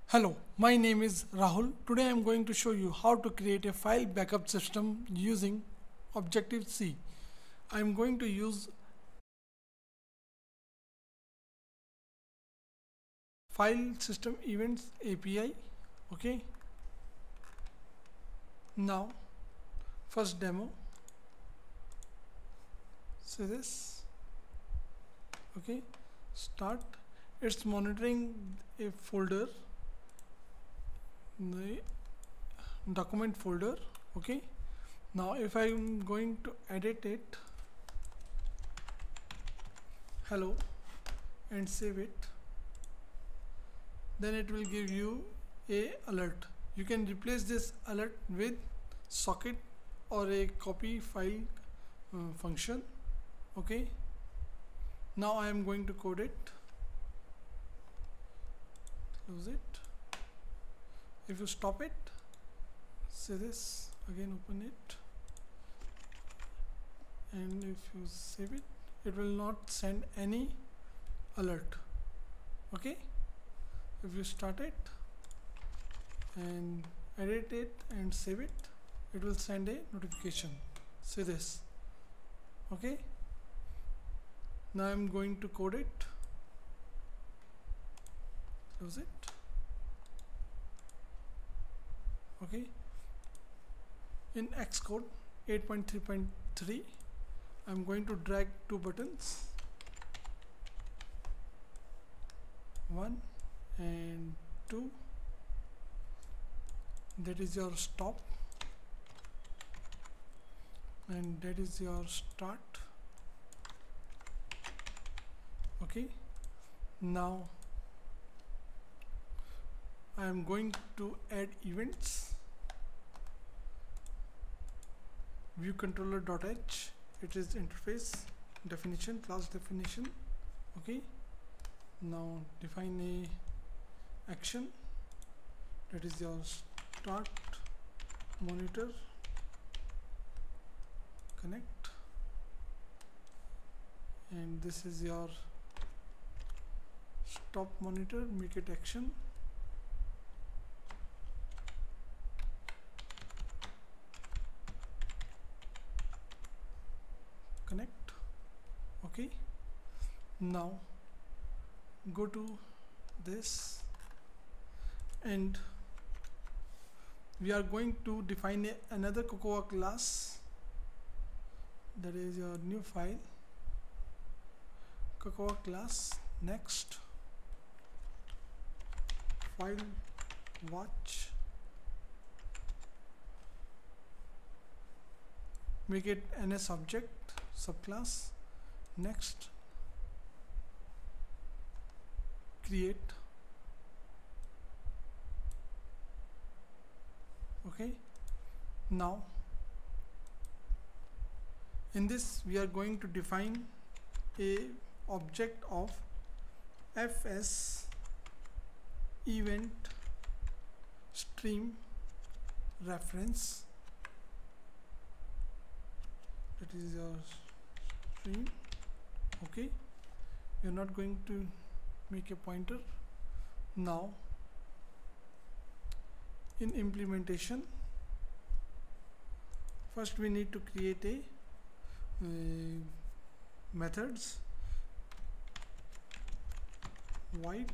Hello, my name is Rahul. Today I am going to show you how to create a file backup system using Objective-C. I am going to use File System Events API. Okay. Now, first demo. See this. Okay. Start. It's monitoring a folder, the document folder. Okay. Now if I am going to edit it, hello, and save it, then it will give you a alert. You can replace this alert with socket or a copy file function. Okay. Now I am going to code it. Close it. If you stop it, say this again, open it, and if you save it, it will not send any alert. Okay. If you start it and edit it and save it, it will send a notification. See this. Okay. Now I am going to code it. Close it. Okay. In Xcode 8.3.3, I'm going to drag two buttons, 1 and 2. That is your stop and that is your start. Okay. Now I am going to add events. View controller.h, it is interface definition, class definition. Okay. Now define a action, that is your start monitor, connect, and this is your stop monitor, make it action. Connect. Okay. Now go to this and we are going to define another Cocoa class, that is your new file, Cocoa class. Next, file watch, make it NS object subclass. Next, create. Okay. Now in this we are going to define a object of fs event stream reference, that is your stream. Okay. You're not going to make a pointer. Now in implementation, first we need to create a methods, void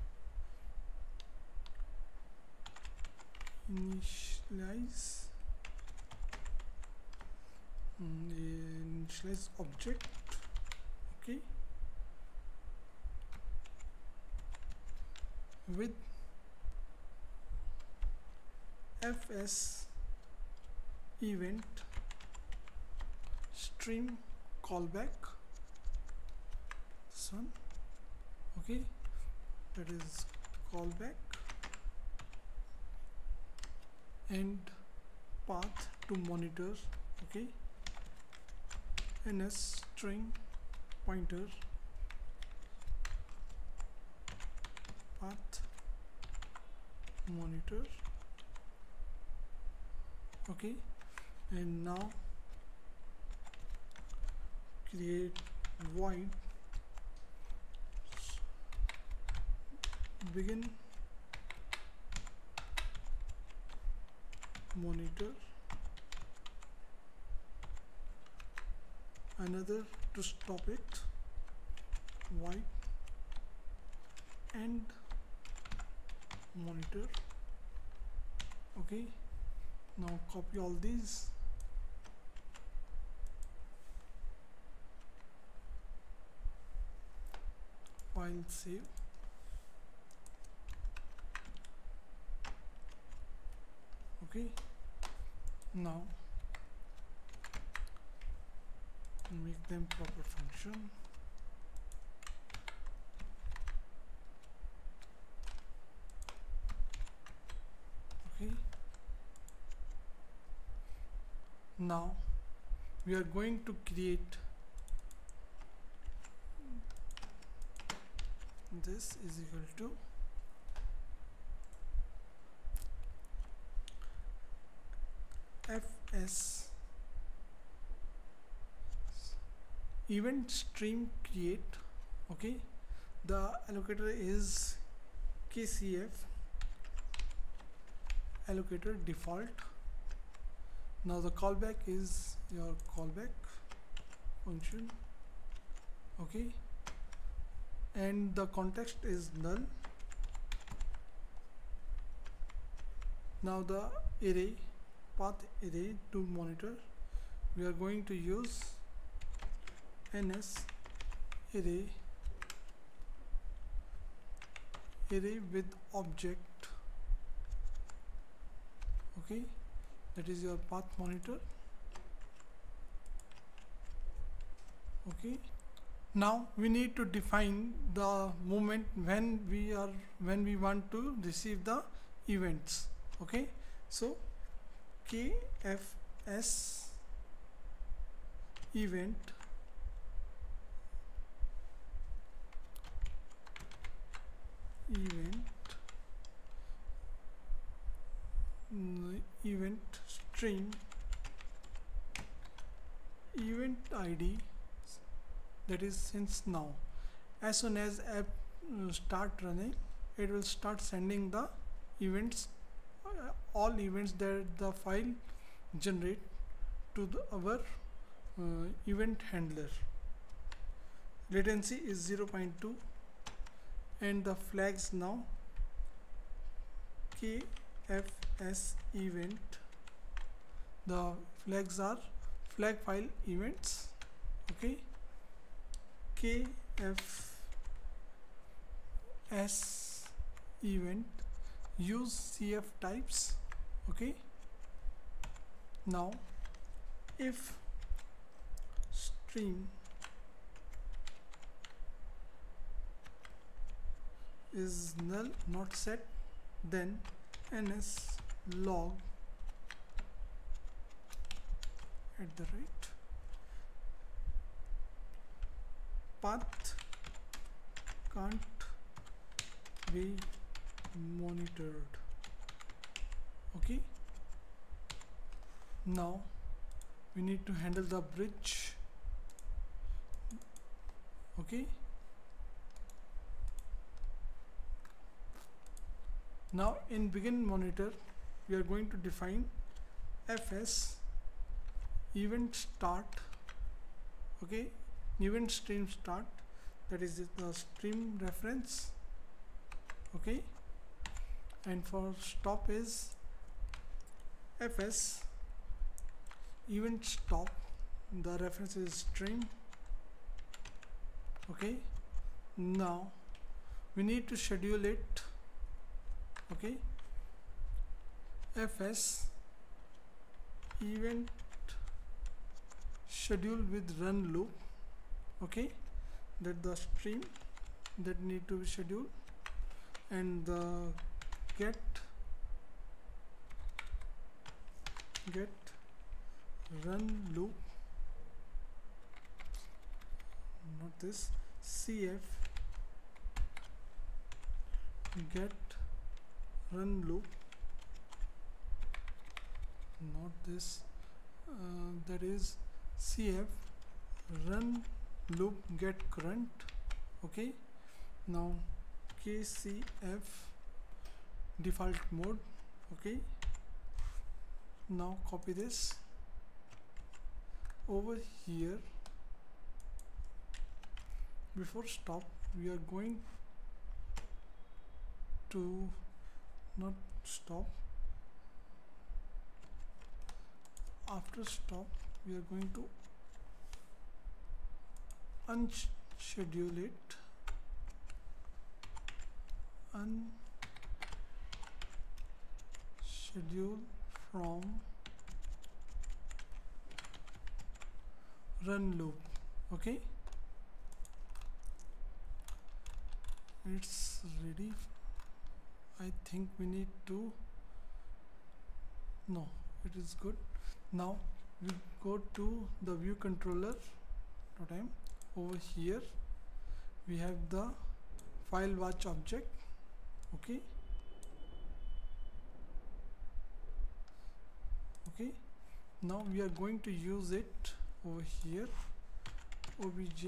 initialize object. Okay. With fs event stream callback, this one. Okay. That is callback, and path to monitor. Okay. ns string pointer path monitor. Okay. And now create void begin monitor, another to stop it, wipe end monitor. Okay, now copy all these, file save. Okay, now make them proper function. Okay, now we are going to create this is equal to fs event stream create. Okay, the allocator is KCF allocator default. Now the callback is your callback function. Okay, and the context is null. Now the array, path array to monitor, we are going to use ns array with object. Okay, that is your path monitor. Okay, now we need to define the moment when we want to receive the events. Okay, so KFS event event stream event ID, that is since now. As soon as app start running, it will start sending the events, all events that the file generate to our event handler. Latency is 0.2 and the flags now KFS event, the flags are flag file events. Okay, KFS event use CF types. Okay, now if stream is null not set, then ns log @ path can't be monitored. Okay, now we need to handle the bridge. Okay, now in begin monitor we are going to define fs event start. Okay, event stream start, that is the stream reference. Okay, and for stop is fs event stop, the reference is stream. Okay, now we need to schedule it. Okay, fs event schedule with run loop. Okay, that the stream that need to be scheduled, and the get run loop, not this, CF get run loop, not this, that is CF run loop get current. Okay, now KCF default mode. Okay, Now copy this over here. Before stop, we are going to not stop. After stop, we are going to unschedule it. Unschedule from run loop. Okay, it's ready. I think we need to, no, it is good. Now we go to the view controller. Over here we have the file watch object. Okay, now we are going to use it over here. Obj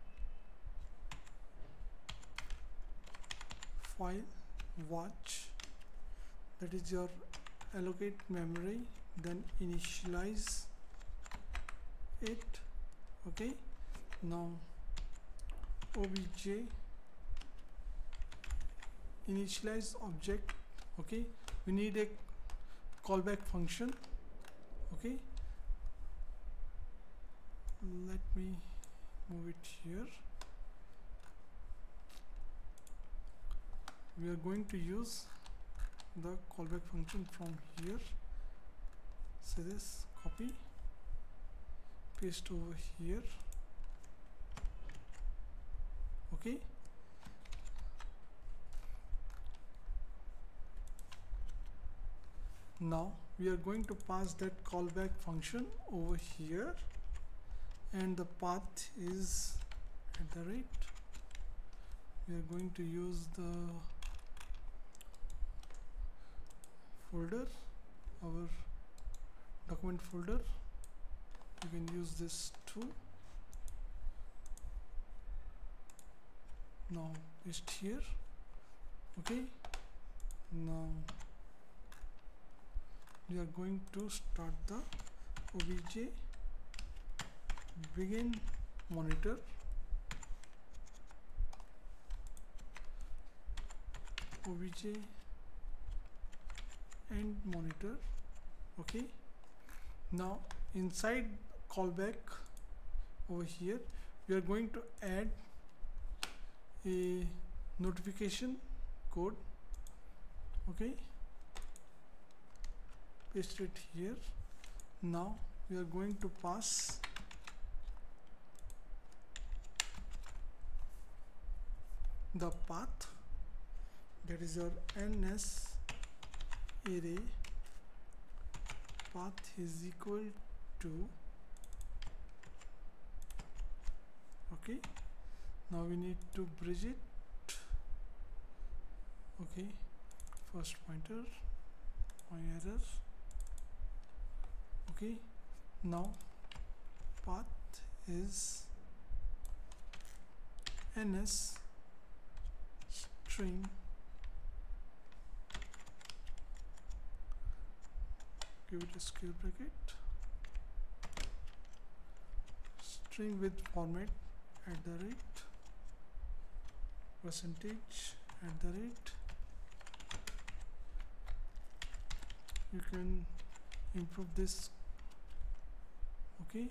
file watch, that is your allocate memory, then initialize it. Okay, now obj initialize object. Okay, we need a callback function. Okay, let me move it here. We are going to use the callback function from here. So this, copy, paste over here. Okay, now we are going to pass that callback function over here, and the path is @ we are going to use the folder, our document folder. You can use this too. Now paste here. Okay, now we are going to start the obj begin monitor. Obj end monitor. Okay, now inside callback over here we are going to add a notification code. Okay, paste it here. Now we are going to pass the path, that is your ns array path is equal to. Okay, now we need to bridge it. Okay, first pointer, my error. Okay, now path is ns string, give it a square bracket, string with format %, you can improve this. Okay,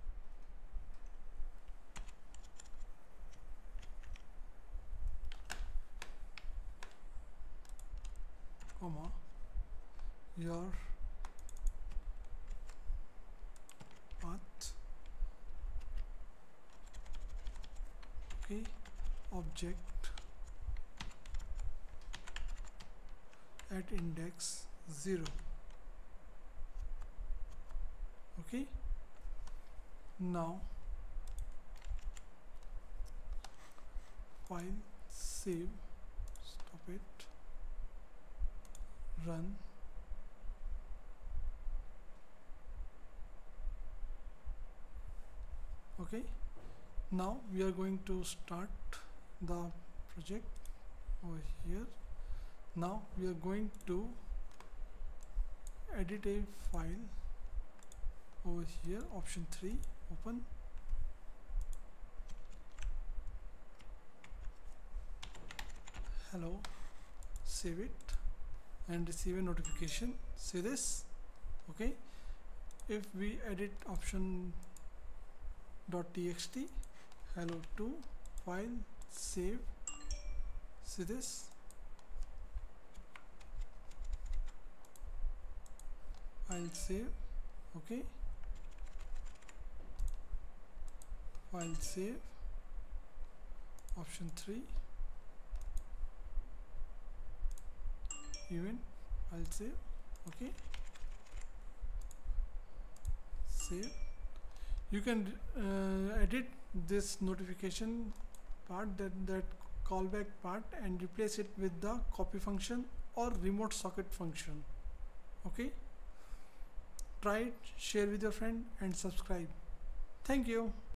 comma, your path. Okay, object at index 0. Okay, now file, save, stop it, run. Okay, now we are going to start the project over here. Now we are going to edit a file over here, option 3, open. Hello, save it and receive a notification. See this? Okay, if we edit option .txt, hello 2 file, save, see this? I'll save. Okay, file save, option 3, event, I'll save. Okay, save. You can edit this notification part, that callback part, and replace it with the copy function or remote socket function. Okay, try it, share with your friend and subscribe. Thank you.